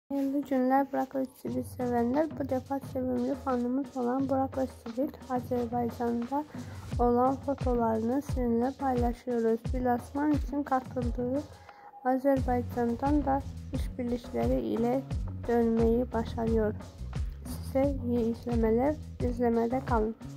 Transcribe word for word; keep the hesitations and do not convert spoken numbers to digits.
Hayırlı günler Burak Özçivit sevenler. Bu defa sevimli fanımız olan Burak Özçivit Azerbaycan'da olan fotolarını sizinle paylaşıyoruz. Bir lansman için katıldığı Azerbaycan'dan da işbirlikleri ile dönmeyi başarıyor. Size iyi izlemeler, izlemede kalın.